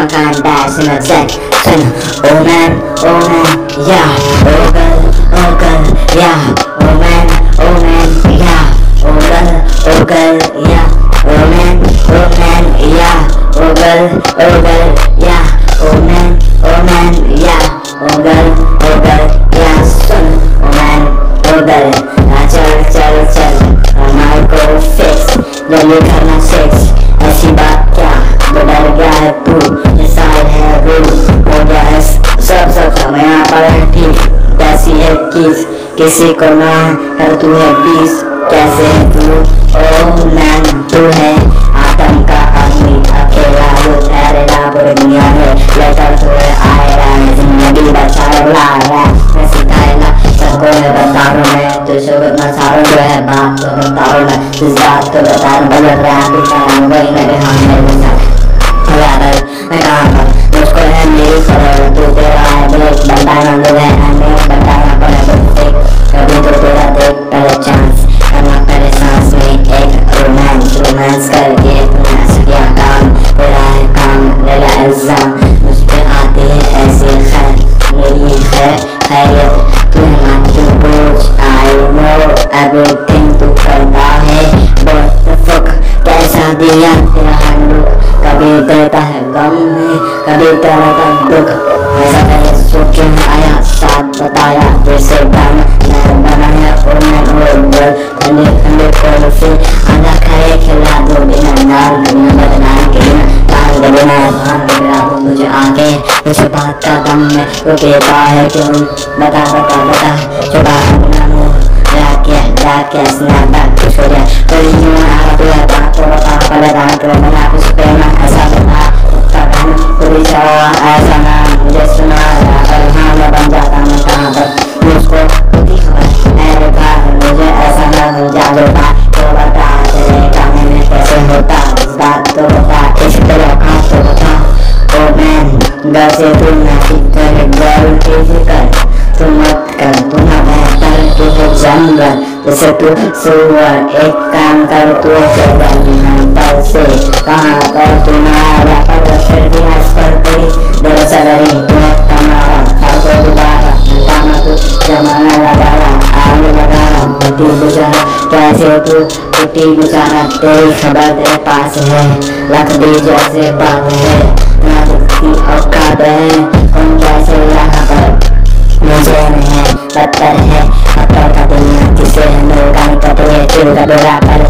funk and dance in a set. Oh man, yeah. Oh girl, yeah. Oh man, yeah. Oh girl, yeah. Oh man, yeah. Oh girl, yeah. Oh man, yeah. Oh girl, yeah. Sun, oh man, girl. चल हमारे को fix जल्दी करना sex ऐसी बात क्या तो डर गया है तू डिसाइड है रूल हो गया है सब मैं यहाँ पर है ठीक कैसी है किसी को ना कर तू है पीस कैसे है तू ओ मैन तू है आतम का आदमी अकेला वो ठहरेगा पूरी दुनिया में लेकर तू है आएगा जिंदगी बचाएगा मैं सिखाएगा सबको मैं बता रहा हूँ मैं तुझे बता सारों जो है बात तो बता रहा हूँ मैं इस बात को बता रहा हूँ बदल रहा है वही मेरे हाथ में मैं कहाँ पर मुझको है मेरी खबर तू तेरा है देख बताना जो है हमें बताना पड़े कभी तो तेरा देख पहले चांस करना पहले सांस में एक रोमांस करके तूने किया काम तेरा है काम मेरा इल्जाम मुझ पे आती है ऐसी खैर मेरी खैरियत तू है तू बोझ I know everything तू करता है what the fuck कैसा दिया तेरा हंडुक कभी देता है गम में कभी तेरा का दुख ऐसा पहले सोचो आया साथ बताया जैसे गाना मैं बनाया और मैं ठंडे कोल फिर आधा खाए खिला दो बिना नाल बिना बदनाम के बिना ताल के बिना भान मेरा हो मुझे आके मुझे बात का दम में वो कहता है क्यों बता चुका बिना मुँह क्या स्नैपबैक कुछ हो गया कोई यूँ आया तो है बात तो बता पहले दान करो मैंने कुछ कहना ऐसा बता पूरी ऐसा ना मुझे सुना पर हाँ मैं बन जाता मैं कहाँ पर मुझको खुदी खबर मेरे भाई मुझे ऐसा ना हो जा जो बात तो बता तेरे गाने में कैसे होता इस बात तो बता इश्क तेरा औकात तो बता ओ मैन घर से तू ना तेरे गर्ल की फिक्र तू मत कर तू ना बेहतर तू हो जंगल जैसे तू सुअर एक काम कर तू पर से कहाँ पर तू ना पर फिर भी हंस पर कोई दरअसल नहीं तू कमारा हर को दोबारा कामा तू जमाना लगाना आग लगाना बेटी गुजारा कैसे तू बेटी गुजारा तेरी खबर तेरे पास है लख दी जैसे बात है ना दिखती औकात है कौन कैसे यहाँ पर मुझे नहीं पत्थर है पत्थर का दुनिया जिसे हम लोग कटे चिल का डोरा पर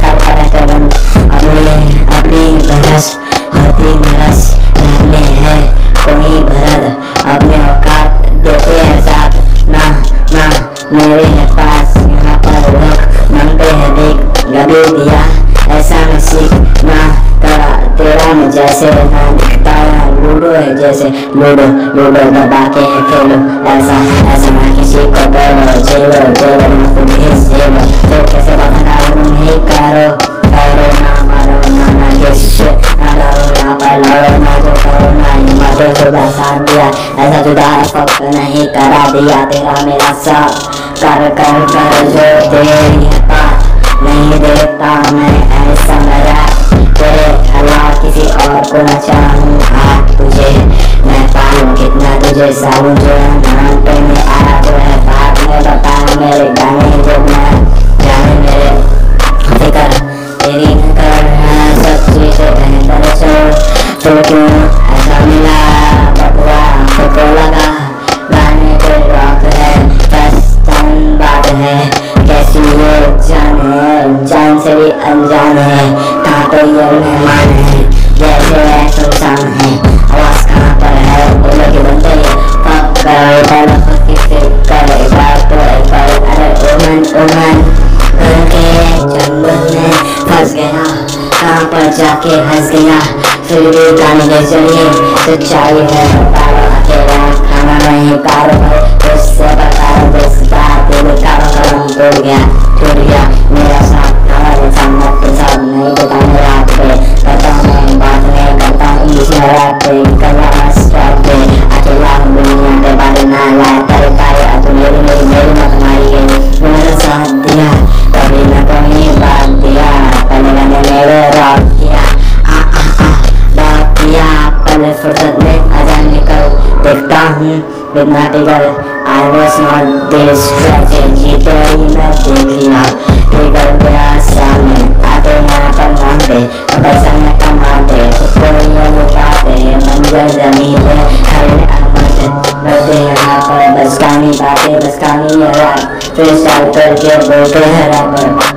अपनी बरस होती नरस रहने है कोई भरत अपने औकात देते हैं साथ ना मेरे है पास यहाँ पर लोग मांगते हैं देख गभी दिया ऐसा मैं सीख ना तेरा में जैसे ना दिखता है लूडो है जैसे लूडो दबा के खेलो ऐसा ना किसी को बोलो जेलो ना खुद ही जेलो तो कैसे बता नहीं करो ना मारो ना किसी ना लड़ो ना पर लड़ो ना जो करो ना मजे जुदा साथ दिया ऐसा जुदा फक नहीं करा दिया तेरा मेरा साथ कर जो तेरी बात नहीं देता मैं ऐसा मेरा तेरे अलावा किसी और को न चाहूँ आज तुझे मैं पाऊँ कितना तुझे सालू जो है नाम पे में आया जो है बात में बता मेरे गाने जो मैं जाने मेरे फिकर तेरी कर सब चीज़ें बेहतर तो क्यों ऐसा मिला बबुआ को लगा गाने पे रॉक है बस बात है कैसी ये जान से भी अनजान है कहाँ पे ये मेहमान है जैसे सुनसान है आवाज कहाँ पर है बोलो कि बनते ही पक करो पहले किसे करे बात तो एक बार अरे ओमन के जंगल में फंस गया कहाँ पर जाके हंस गया फिर भी गाने के जरिए सच्चाई है बताओ अकेला खाना नहीं कारो उससे बताओ जिस बात ये कारो टूट गया मेरा साथ हमारे सामने नहीं बताने रात पे करता हूँ मैं बात नहीं करता हूँ इसी रात पे कला स्टॉप पे अकेला हूँ दुनिया के बारे ना लाया तेरे पाए अब मेरी मत मारी गई मेरा साथ दिया कभी न कोई बात दिया पहले मैंने मेरे रॉक किया पल फुर्सत में आजा निकल देखता हूँ बिनाटी कर I was not distracted ये तो ही मैं देख लिया निकल गया सामने आते यहाँ पर मानते पैसा न कमाते कोई ये लुटाते मंजर जमीन पे खड़े आमते बैठे यहाँ पर बस कहानी बातें बस कहानी है रात फिर स्टार्ट करके बोलते हैं रैपर